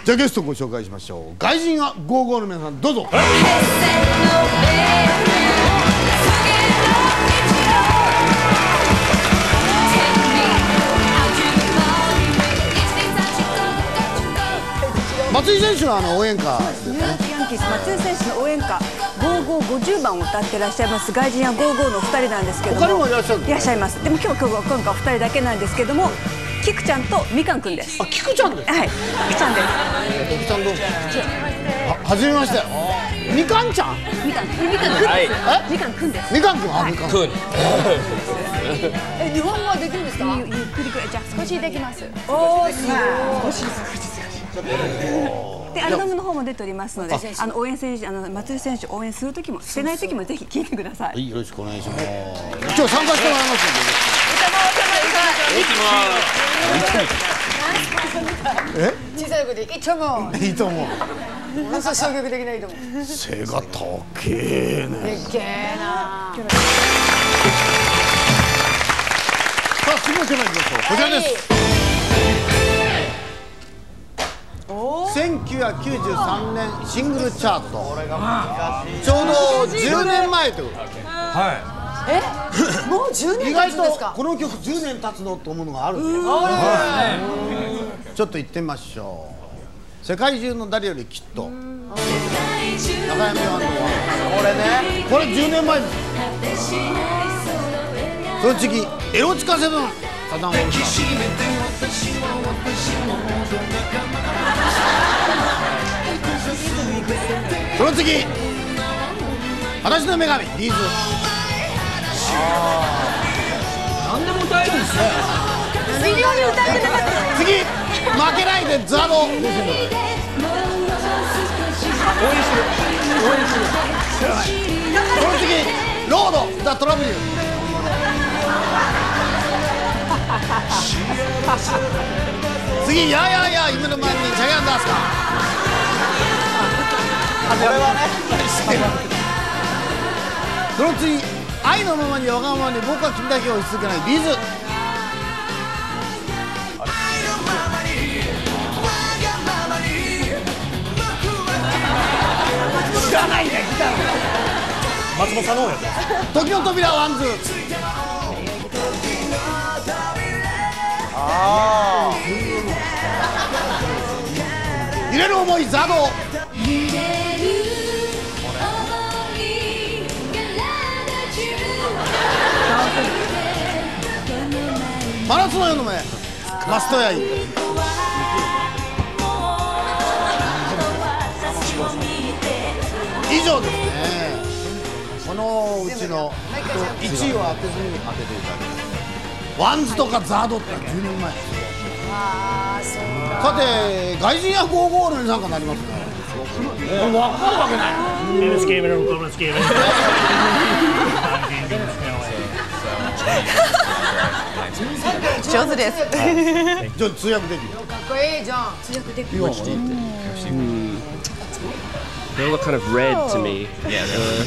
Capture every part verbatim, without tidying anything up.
じゃあゲストご紹介しましょう。外人はゴーゴーの皆さん、どうぞ。松井選手のあの応援歌、 ニューヨークヤンキース松井選手の応援歌ゴーゴーごじゅうばんを歌ってらっしゃいます外人やゴーゴーのふたりなんですけども、 他にもいらっしゃるいらっしゃいます。でも今日今日今回おふたりだけなんですけども、キクちゃんとみかんくんです。 あ、キクちゃんです。 はい、キクちゃんです。 キクちゃんどうも。は、はじめまして。みかんちゃん。 みかん、みかんくんです。みかんくんです。 みかんくん、あ、みかんくん。 え、日本語はできるんですか？ ゆっくりくらい、じゃあ少しできます。 おお、すごい。 少し少し。でアルバムの方も出ておりますので、あの応援選手、あの松井選手応援する時もしてない時もぜひ聞いてください。 はい、よろしくお願いします。今日参加してもらいますので。え？ 小さい子でいいと思う。 いいと思う。 ものすごい衝撃的ないいと思う。 背が高えね。 でっけえな。 さあ次のテーマいきましょう。こちらです。せんきゅうひゃくきゅうじゅうさんねんシングルチャート、ちょうどじゅうねんまえということで、 え、もうじゅうねん意外とこの曲じゅうねん経つのと思うのがあるんですよ。ちょっと行ってみましょう。世界中の誰よりきっと、中山バンドはこれね、これじゅうねんまえです。その次エロチカセブン、サザンオールスター。その次私の女神リーズ。 何でも歌えるんですね。 ミリオンに歌ってなかった。 次負けないでザボ。応援してる応援してる。その次ロードザトラブル。次やーやーやー夢のマンにジャイアンダースか。これはね。その次愛のままにわがままに僕は君だけを追い続けないビーズ。知らないね、ギター松本さんのやつ。時の扉ワンズ。ああ。揺れる思いザド。真夏の夜の目マストヤイ。以上ですね。このうちのいちいを当てずに当てていただきます。ワンズとかザードってじゅうねんまえ。 ああ、そうか。 さて外人やゴーゴーの皆さんがなりますね。これ分かるわけない。 上手です。 じゃあ通訳できる。 かっこいいじゃん。 通訳できる。 They look kind of red to me. Yeah.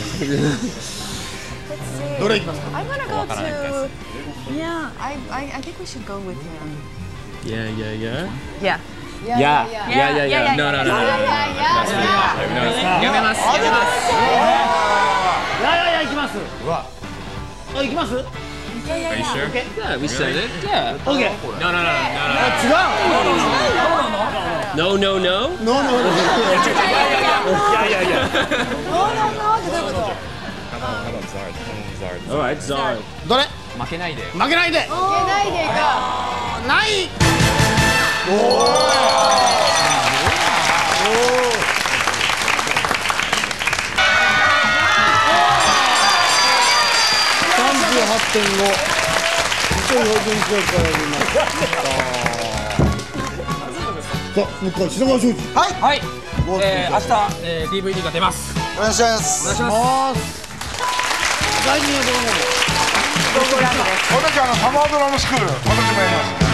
どれいきますか。 I wanna go to. Yeah, I I I think we should go with him. Yeah, yeah, yeah. Yeah. Yeah, yeah, yeah, yeah. No, no, no, no. やめます。やめます。 いやいやいや行きます。あ行きます。 Are you sure? Yeah, we said it. Yeah. Okay. No, no, no, no, 違う。 no, no, no. ノーノー。 いやいやいや。 Alright, Zard. どれ？ 負けないで。 負けないで。 負けないでか。 ない。おお。さんじゅうはちてんご。一応標準記録から見ました。さあ、向井品川庄司。 はい。はい。えー、明日、えー、ディーブイディー が出ます。 お願いします。お願いします。外人はどうも。 私はあのサマードラムスクール、私もやります。